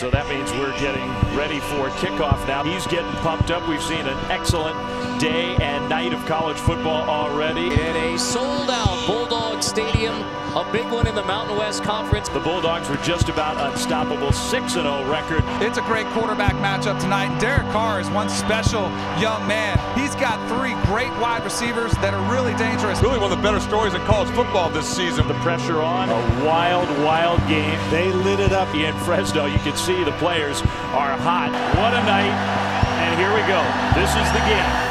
So that means we're getting ready for kickoff now. He's getting pumped up. We've seen an excellent day and night of college football already. In a sold-out Bulldog Stadium, a big one in the Mountain West Conference. The Bulldogs were just about unstoppable, 6-0 record. It's a great quarterback matchup tonight. Derek Carr is one special young man. He's got three great wide receivers that are really dangerous. Really one of the better stories in college football this season. The pressure on, a wild, wild game. They lit it up in Fresno. You can see the players are hot. What a night. And here we go. This is the game.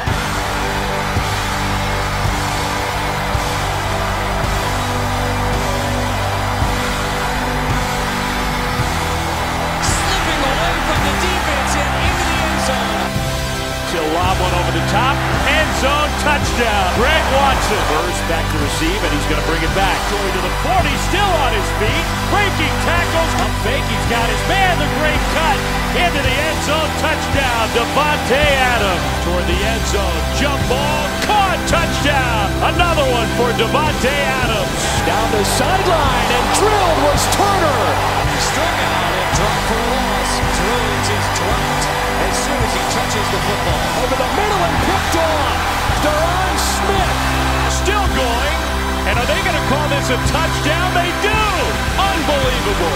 He'll lob one over the top. End zone touchdown. Greg Watson. Burst back to receive, and he's going to bring it back. Going to the 40, still on his feet. Breaking tackles. Up fake, he's got his man. The great cut. Into the end zone. Touchdown. Davante Adams. Toward the end zone. Jump ball. Caught. Touchdown. Another one for Davante Adams. Down the sideline, and drilled was Turner. Struck out and dropped for a loss. Rhodes is dropped as soon as he touches the football. Over the middle and picked off. Deron Smith. Still going. And are they going to call this a touchdown? They do. Unbelievable.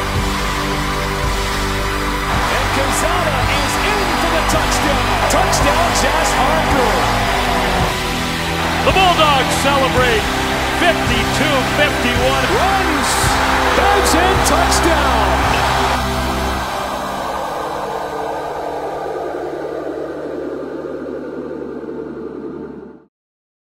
And Quezada is in for the touchdown. Touchdown, Jas Harper. The Bulldogs celebrate 52-51. Runs. Dives in, touchdown.